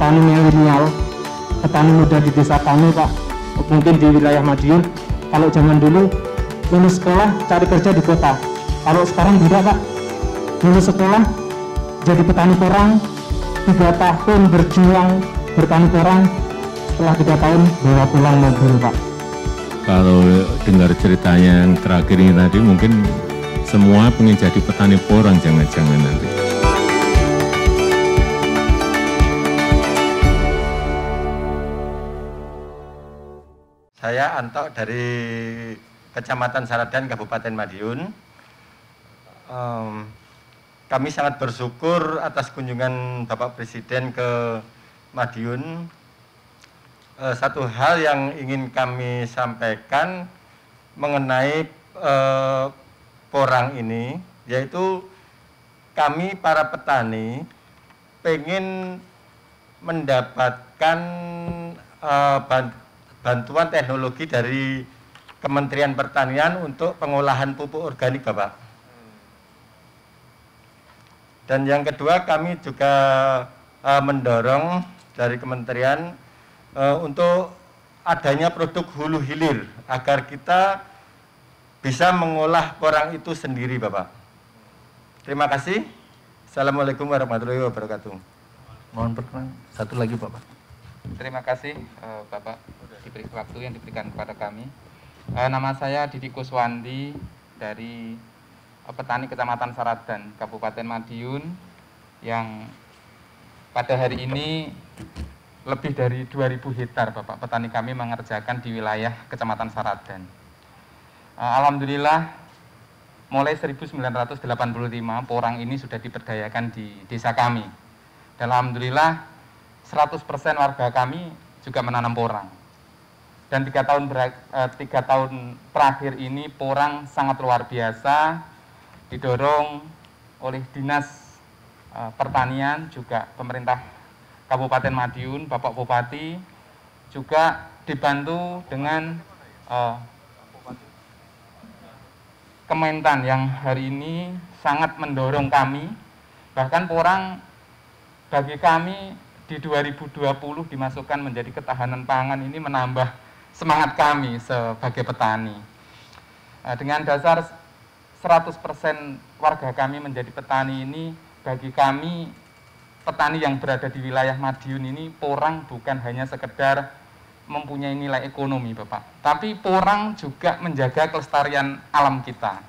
petani milenial, petani muda di desa kami Pak, mungkin di wilayah Madiun. Kalau zaman dulu lulus sekolah cari kerja di kota, kalau sekarang tidak Pak, lulus sekolah jadi petani porang, 3 tahun berjuang bertani porang, setelah 3 tahun bawa pulang mobil Pak. Kalau dengar ceritanya yang terakhir ini tadi, mungkin semua pengen jadi petani porang, jangan-jangan nanti. Saya Anto dari Kecamatan Saradan, Kabupaten Madiun. Kami sangat bersyukur atas kunjungan Bapak Presiden ke Madiun. Satu hal yang ingin kami sampaikan mengenai porang ini, yaitu kami para petani pengen mendapatkan bantuan teknologi dari Kementerian Pertanian untuk pengolahan pupuk organik, Bapak. Dan yang kedua, kami juga mendorong dari Kementerian untuk adanya produk hulu hilir agar kita bisa mengolah porang itu sendiri, Bapak. Terima kasih. Assalamualaikum warahmatullahi wabarakatuh. Mohon perkenan satu lagi, Bapak. Terima kasih Bapak diberi waktu yang diberikan kepada kami. Nama saya Didi Kuswandi dari petani Kecamatan Saradan, Kabupaten Madiun, yang pada hari ini lebih dari 2.000 hektar Bapak petani kami mengerjakan di wilayah Kecamatan Saradan. Alhamdulillah mulai 1985 porang ini sudah diberdayakan di desa kami. Dan alhamdulillah 100% warga kami juga menanam porang. Dan 3 tahun terakhir ini porang sangat luar biasa, didorong oleh Dinas Pertanian, juga pemerintah Kabupaten Madiun, Bapak Bupati, juga dibantu dengan Kementan yang hari ini sangat mendorong kami. Bahkan porang bagi kami di 2020 dimasukkan menjadi ketahanan pangan, ini menambah semangat kami sebagai petani. Dengan dasar 100% warga kami menjadi petani ini, bagi kami petani yang berada di wilayah Madiun ini, porang bukan hanya sekedar mempunyai nilai ekonomi, Bapak, tapi porang juga menjaga kelestarian alam kita,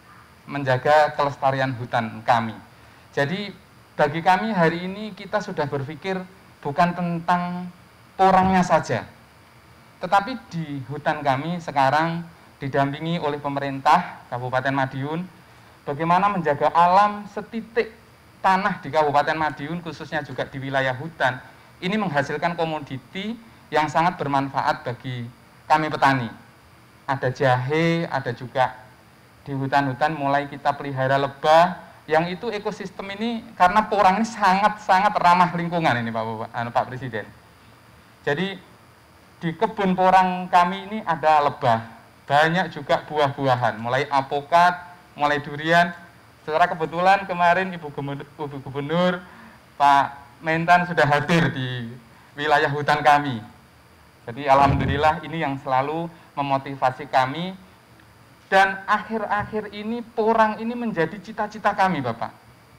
menjaga kelestarian hutan kami. Jadi bagi kami hari ini kita sudah berpikir bukan tentang porangnya saja, tetapi di hutan kami sekarang didampingi oleh pemerintah Kabupaten Madiun, bagaimana menjaga alam setitik tanah di Kabupaten Madiun, khususnya juga di wilayah hutan, ini menghasilkan komoditi yang sangat bermanfaat bagi kami petani. Ada jahe, ada juga di hutan-hutan mulai kita pelihara lebah, yang itu ekosistem ini karena porang ini sangat-sangat ramah lingkungan ini Pak Presiden. Jadi di kebun porang kami ini ada lebah, banyak juga buah-buahan, mulai apokat, mulai durian. Secara kebetulan kemarin Ibu Gubernur Pak Mentan sudah hadir di wilayah hutan kami. Jadi alhamdulillah ini yang selalu memotivasi kami. Dan akhir-akhir ini porang ini menjadi cita-cita kami, Bapak.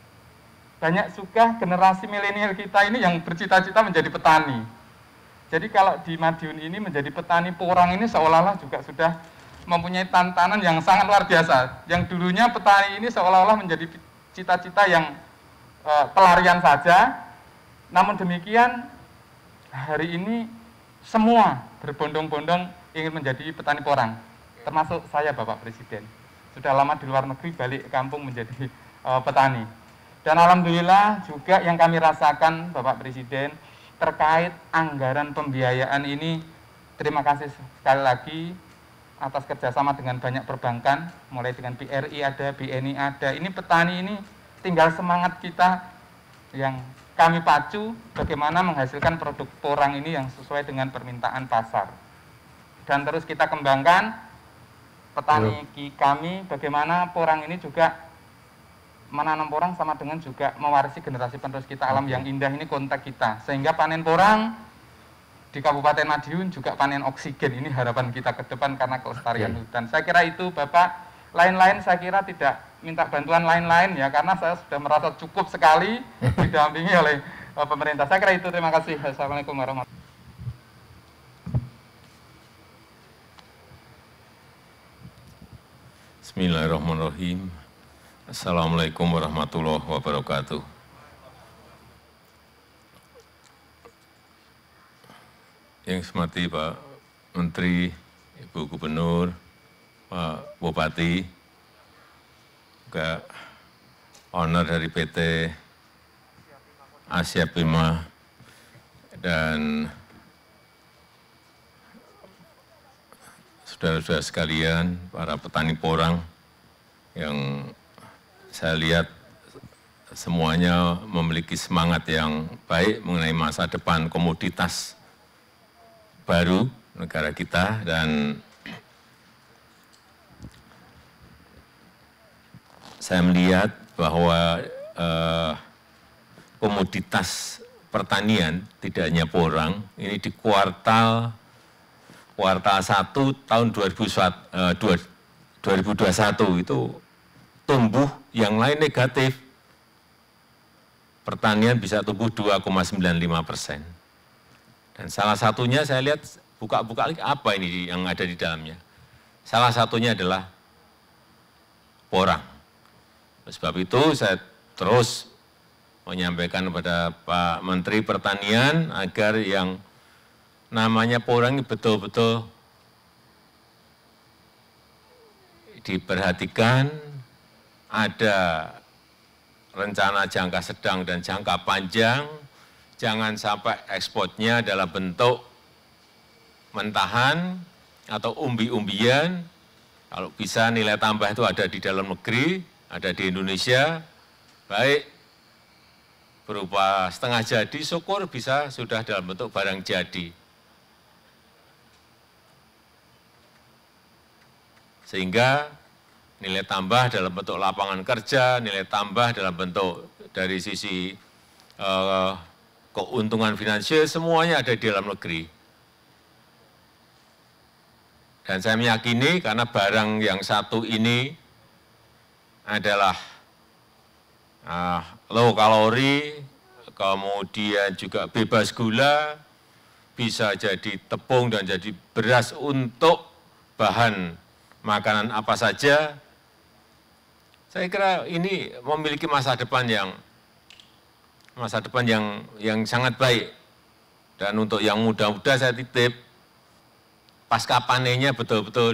Banyak juga generasi milenial kita ini yang bercita-cita menjadi petani. Jadi kalau di Madiun ini menjadi petani porang ini seolah-olah juga sudah mempunyai tantangan yang sangat luar biasa. Yang dulunya petani ini seolah-olah menjadi cita-cita yang pelarian saja. Namun demikian hari ini semua berbondong-bondong ingin menjadi petani porang. Termasuk saya, Bapak Presiden. Sudah lama di luar negeri, balik kampung menjadi petani. Dan alhamdulillah juga yang kami rasakan, Bapak Presiden, terkait anggaran pembiayaan ini, terima kasih sekali lagi atas kerjasama dengan banyak perbankan, mulai dengan BRI ada, BNI ada. Ini petani ini tinggal semangat kita yang kami pacu bagaimana menghasilkan produk porang ini yang sesuai dengan permintaan pasar. Dan terus kita kembangkan petani kami, bagaimana porang ini juga menanam porang sama dengan juga mewarisi generasi penerus kita alam yang indah ini kontak kita. Sehingga panen porang di Kabupaten Madiun juga panen oksigen. Ini harapan kita ke depan karena kelestarian hutan. Saya kira itu Bapak. Lain-lain saya kira tidak minta bantuan lain-lain ya, karena saya sudah merasa cukup sekali didampingi oleh pemerintah. Saya kira itu. Terima kasih. Assalamualaikum warahmatullahi wabarakatuh. Bismillahirrahmanirrahim. Assalamualaikum warahmatullahi wabarakatuh. Yang saya hormati Pak Menteri, Ibu Gubernur, Pak Bupati, juga owner dari PT Asia Prima, dan saudara-saudara sekalian, para petani porang yang saya lihat semuanya memiliki semangat yang baik mengenai masa depan komoditas baru negara kita, dan saya melihat bahwa komoditas pertanian tidak hanya porang, ini di kuartal 1 tahun 2021 itu tumbuh, yang lain negatif. Pertanian bisa tumbuh 2,95%. Dan salah satunya saya lihat buka-buka lagi apa ini yang ada di dalamnya. Salah satunya adalah porang. Sebab itu saya terus menyampaikan kepada Pak Menteri Pertanian agar yang namanya porang ini betul-betul diperhatikan, ada rencana jangka sedang dan jangka panjang, jangan sampai ekspornya dalam bentuk mentahan atau umbi-umbian. Kalau bisa nilai tambah itu ada di dalam negeri, ada di Indonesia, baik berupa setengah jadi, syukur bisa sudah dalam bentuk barang jadi. Sehingga nilai tambah dalam bentuk lapangan kerja, nilai tambah dalam bentuk dari sisi keuntungan finansial, semuanya ada di dalam negeri. Dan saya meyakini karena barang yang satu ini adalah low kalori, kemudian juga bebas gula, bisa jadi tepung dan jadi beras untuk bahan makanan apa saja. Saya kira ini memiliki masa depan yang sangat baik. Dan untuk yang muda-muda saya titip, pasca panennya betul-betul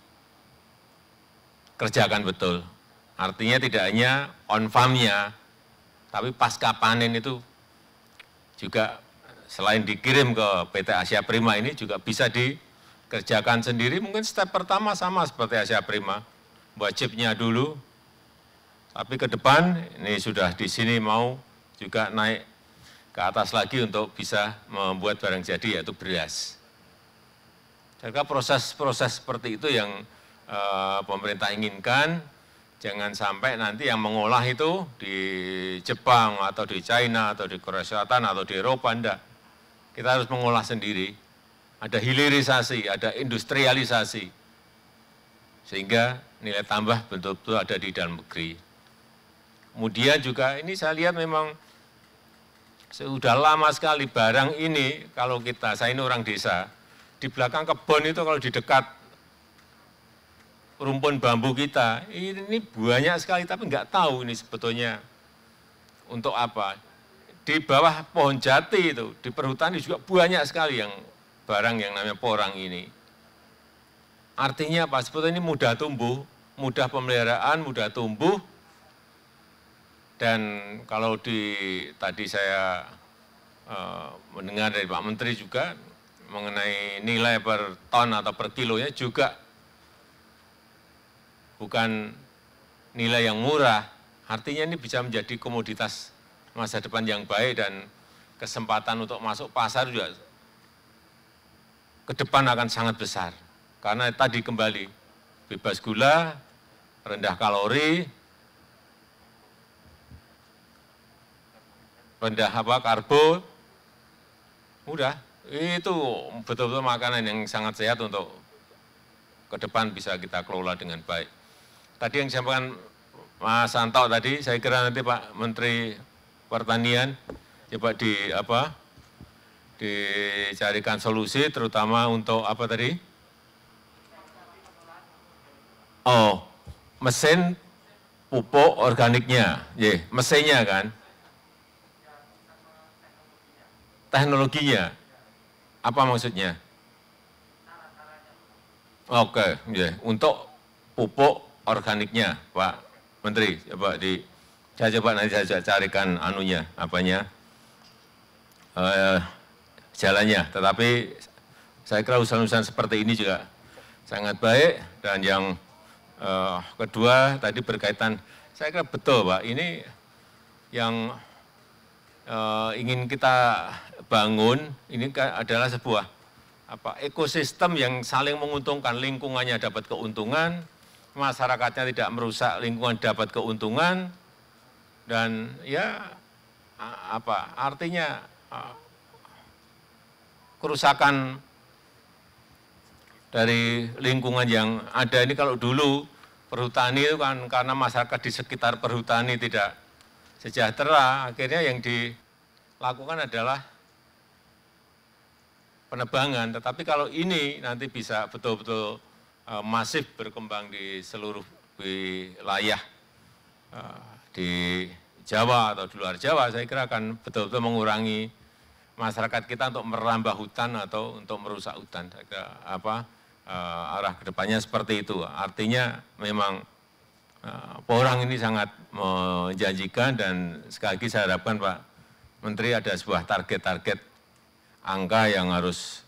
dikerjakan betul. Artinya tidak hanya on farm-nya, tapi pasca panen itu juga selain dikirim ke PT Asia Prima ini juga bisa dikerjakan sendiri. Mungkin step pertama sama seperti Asia Prima, wajibnya dulu, tapi ke depan ini sudah di sini mau juga naik ke atas lagi untuk bisa membuat barang jadi, yaitu beras. Jadi proses-proses seperti itu yang pemerintah inginkan. Jangan sampai nanti yang mengolah itu di Jepang atau di China atau di Korea Selatan atau di Eropa, enggak. Kita harus mengolah sendiri. Ada hilirisasi, ada industrialisasi. Sehingga nilai tambah betul-betul ada di dalam negeri. Kemudian juga ini saya lihat memang sudah lama sekali barang ini, kalau saya ini orang desa, di belakang kebun itu kalau di dekat rumpun bambu kita, ini banyak sekali, tapi nggak tahu ini sebetulnya untuk apa. Di bawah pohon jati itu, di perhutani juga banyak sekali yang barang yang namanya porang ini. Artinya apa? Sebetulnya ini mudah tumbuh, mudah pemeliharaan, mudah tumbuh. Dan kalau tadi saya mendengar dari Pak Menteri juga mengenai nilai per ton atau per kilonya juga bukan nilai yang murah, artinya ini bisa menjadi komoditas masa depan yang baik dan kesempatan untuk masuk pasar juga ke depan akan sangat besar. Karena tadi kembali, bebas gula, rendah kalori, rendah karbo, udah itu betul-betul makanan yang sangat sehat untuk ke depan bisa kita kelola dengan baik. Tadi yang disampaikan Mas Santo tadi, saya kira nanti Pak Menteri Pertanian coba dicarikan solusi, terutama untuk apa tadi? Oh, mesin pupuk organiknya, mesinnya kan? Teknologinya, apa maksudnya? Oke, untuk pupuk organiknya, Pak Menteri, saya coba nanti saya carikan jalannya. Tetapi saya kira usaha-usaha seperti ini juga sangat baik. Dan yang kedua tadi berkaitan, saya kira betul Pak, ini yang ingin kita bangun ini adalah sebuah ekosistem yang saling menguntungkan, lingkungannya dapat keuntungan, masyarakatnya tidak merusak, lingkungan dapat keuntungan, dan ya artinya kerusakan dari lingkungan yang ada ini. Kalau dulu perhutani itu kan karena masyarakat di sekitar perhutani tidak sejahtera, akhirnya yang dilakukan adalah penebangan. Tetapi kalau ini nanti bisa betul-betul masif berkembang di seluruh wilayah di Jawa atau di luar Jawa, saya kira akan betul-betul mengurangi masyarakat kita untuk merambah hutan atau untuk merusak hutan. Saya kira arah kedepannya seperti itu. Artinya memang Porang ini sangat menjanjikan, dan sekali lagi saya harapkan Pak Menteri ada sebuah target-target angka yang harus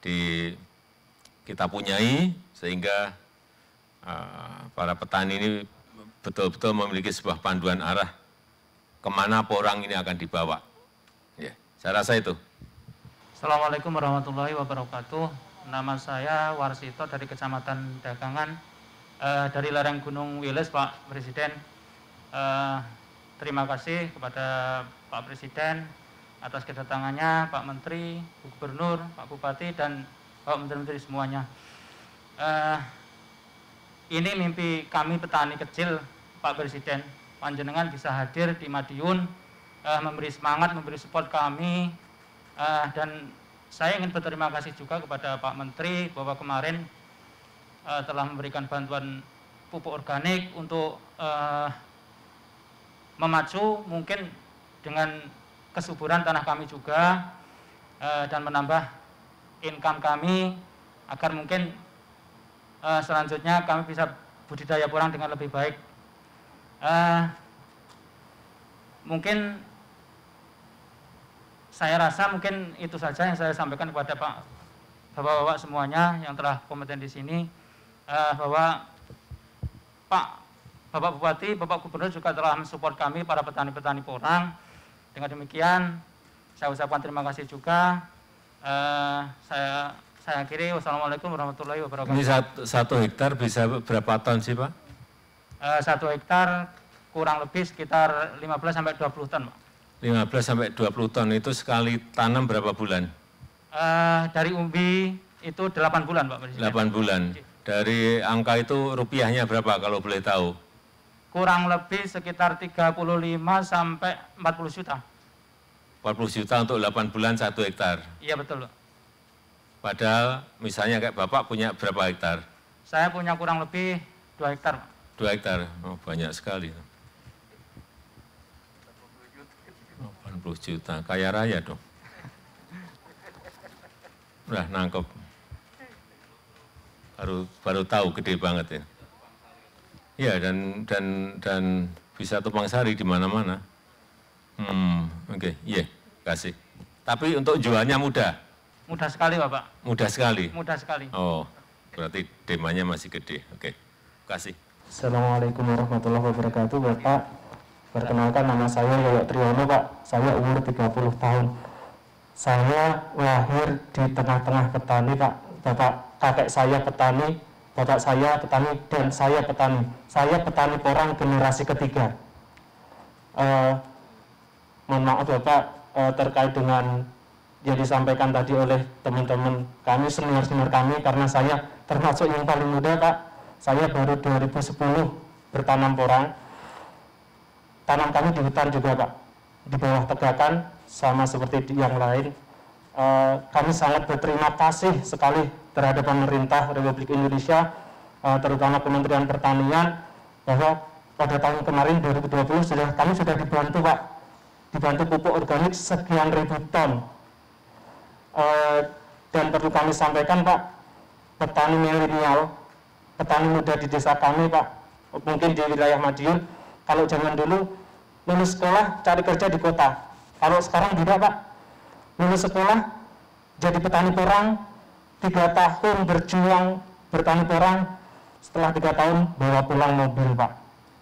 kita punyai, sehingga para petani ini betul-betul memiliki sebuah panduan arah kemana Porang ini akan dibawa. Ya, saya rasa itu. Assalamualaikum warahmatullahi wabarakatuh. Nama saya Warsito dari Kecamatan Dagangan, dari lereng Gunung Wilis, Pak Presiden. Terima kasih kepada Pak Presiden atas kedatangannya, Pak Menteri, Bu Gubernur, Pak Bupati, dan Pak Menteri-Menteri semuanya. Ini mimpi kami petani kecil, Pak Presiden. Panjenengan bisa hadir di Madiun, memberi semangat, memberi support kami, dan saya ingin berterima kasih juga kepada Pak Menteri bahwa kemarin telah memberikan bantuan pupuk organik untuk memacu mungkin dengan kesuburan tanah kami juga, dan menambah income kami agar mungkin selanjutnya kami bisa budidaya porang dengan lebih baik. Mungkin saya rasa mungkin itu saja yang saya sampaikan kepada Bapak-Bapak semuanya yang telah kompeten di sini, bahwa Bapak Bupati, Bapak Gubernur juga telah mensupport kami para petani-petani porang. Dengan demikian saya ucapkan terima kasih juga. Saya akhiri. Wassalamualaikum warahmatullahi wabarakatuh. Ini 1 hektar bisa berapa ton sih Pak? 1 hektar kurang lebih sekitar 15-20 ton, Pak. 15-20 ton itu sekali tanam berapa bulan? Dari umbi itu 8 bulan, Pak Presiden. 8 bulan. Dari angka itu rupiahnya berapa kalau boleh tahu? Kurang lebih sekitar 35 sampai 40 juta. 40 juta untuk 8 bulan 1 hektar? Iya betul, Pak. Padahal misalnya kayak Bapak punya berapa hektar? Saya punya kurang lebih 2 hektar, Pak. 2 hektar, oh, banyak sekali. 80 juta, kaya raya dong. Udah nangkep. Baru tahu gede banget ya. Iya, dan bisa tumpang sari di mana-mana. Oke, iya, kasih. Tapi untuk jualnya mudah? Mudah sekali, Bapak. Mudah sekali? Mudah sekali. Oh, berarti demandnya masih gede. Oke, kasih. Assalamualaikum warahmatullahi wabarakatuh, Bapak. Perkenalkan, nama saya Yoyo Triyono, Pak. Saya umur 30 tahun. Saya lahir di tengah-tengah petani, Pak. Bapak kakek saya petani, bapak saya petani, dan saya petani. Saya petani porang generasi ketiga. Mohon mohon maaf Bapak terkait dengan yang disampaikan tadi oleh teman-teman kami, senior-senior kami, karena saya termasuk yang paling muda Pak. Saya baru 2010 bertanam porang. Tanam kami di hutan juga Pak, di bawah tegakan sama seperti yang lain. Kami sangat berterima kasih sekali terhadap pemerintah Republik Indonesia, terutama Kementerian Pertanian, bahwa pada tahun kemarin 2020 kami sudah dibantu Pak, dibantu pupuk organik sekian ribu ton. Dan perlu kami sampaikan Pak, petani milenial, petani muda di desa kami Pak, mungkin di wilayah Madiun, kalau zaman dulu lulus sekolah cari kerja di kota, kalau sekarang tidak Pak, lulus sekolah jadi petani porang, 3 tahun berjuang bertani porang, setelah 3 tahun bawa pulang mobil Pak.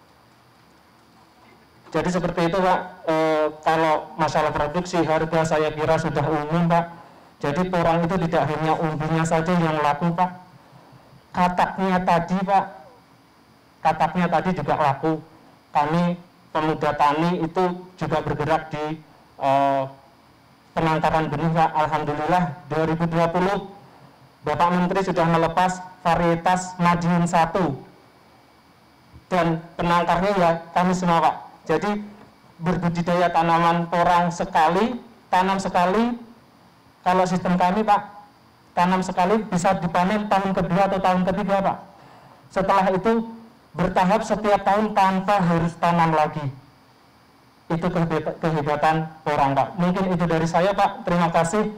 Jadi seperti itu Pak. Kalau masalah produksi harga saya kira sudah umum Pak. Jadi porang itu tidak hanya umbinya saja yang laku Pak, kataknya tadi Pak, kataknya tadi juga laku. Kami pemuda tani itu juga bergerak di penangkaran benih Pak. Alhamdulillah 2020 Bapak Menteri sudah melepas varietas Madiun 1 dan penangkarnya ya kami semua Pak. Jadi berbudidaya tanaman porang sekali, tanam sekali. Kalau sistem kami Pak, tanam sekali bisa dipanen tahun kedua atau tahun ketiga Pak. Setelah itu bertahap setiap tahun tanpa harus tanam lagi. Itu kehebatan porang Pak. Mungkin itu dari saya Pak. Terima kasih.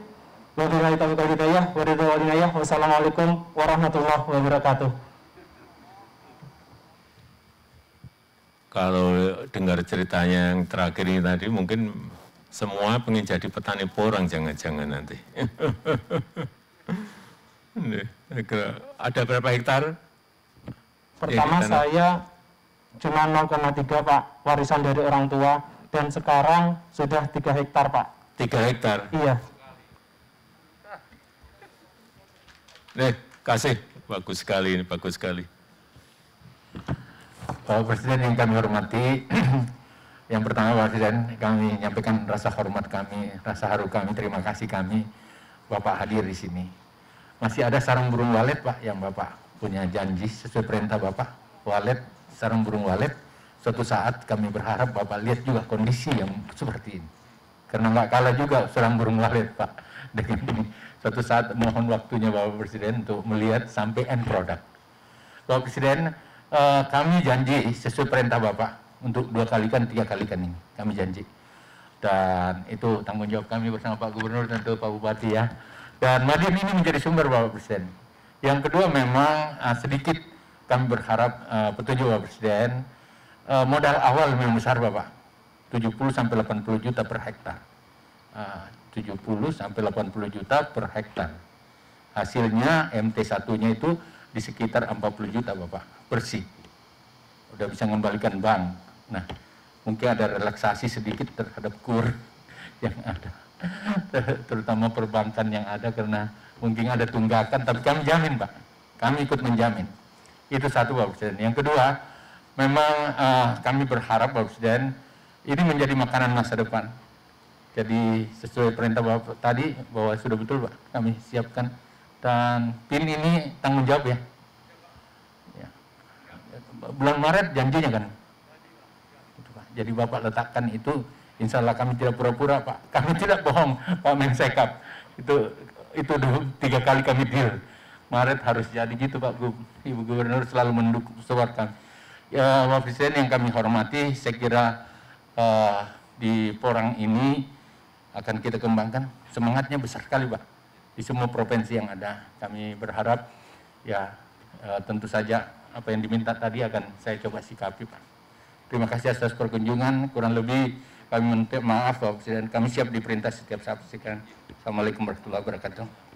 Wassalamualaikum warahmatullahi wabarakatuh. Kalau dengar ceritanya yang terakhir ini tadi, mungkin semua pengen jadi petani porang, jangan-jangan nanti. Ada berapa hektar? Pertama saya cuma 0,3 Pak, warisan dari orang tua, dan sekarang sudah 3 hektar Pak. 3 hektar? Iya. Kasih, bagus sekali ini, bagus sekali. Bapak Presiden yang kami hormati, yang pertama Bapak Presiden, kami menyampaikan rasa hormat kami, rasa haru kami, terima kasih kami, Bapak hadir di sini. Masih ada sarang burung walet Pak, yang Bapak punya janji sesuai perintah Bapak, walet, sarang burung walet. Suatu saat kami berharap Bapak lihat juga kondisi yang seperti ini. Karena nggak kalah juga sarang burung walet Pak, dengan ini. Suatu saat mohon waktunya Bapak Presiden untuk melihat sampai end product. Bapak Presiden, kami janji sesuai perintah Bapak untuk 2 kalikan, 3 kalikan ini, kami janji. Dan itu tanggung jawab kami bersama Pak Gubernur dan Pak Bupati ya. Dan Madiun ini menjadi sumber Bapak Presiden. Yang kedua memang sedikit kami berharap petunjuk Bapak Presiden, modal awal memang besar Bapak, 70 sampai 80 juta per hektar. 70 sampai 80 juta per hektar. Hasilnya MT1-nya itu di sekitar 40 juta Bapak, bersih. Udah bisa mengembalikan bank. Nah, mungkin ada relaksasi sedikit terhadap kur yang ada. Terutama perbankan yang ada karena mungkin ada tunggakan, tapi kami jamin Pak. Kami ikut menjamin. Itu satu Bapak Presiden. Yang kedua, memang kami berharap Bapak Presiden ini menjadi makanan masa depan. Jadi sesuai perintah Bapak tadi bahwa sudah betul Pak, kami siapkan. Dan PIN ini tanggung jawab ya. Bulan Maret janjinya kan. Jadi Bapak letakkan itu, insya Allah kami tidak pura-pura Pak. Kami tidak bohong Pak Mensekap. Itu 3 kali kami deal. Maret harus jadi gitu Pak Ibu Gubernur selalu mendukung support kami. Ya Bapak Presiden yang kami hormati, saya kira di porang ini akan kita kembangkan. Semangatnya besar sekali Pak. Di semua provinsi yang ada. Kami berharap ya tentu saja apa yang diminta tadi akan saya coba sikapi Pak. Terima kasih atas perkunjungan. Kurang lebih kami minta maaf Bapak Presiden. Kami siap diperintah setiap saat. Assalamualaikum warahmatullahi wabarakatuh.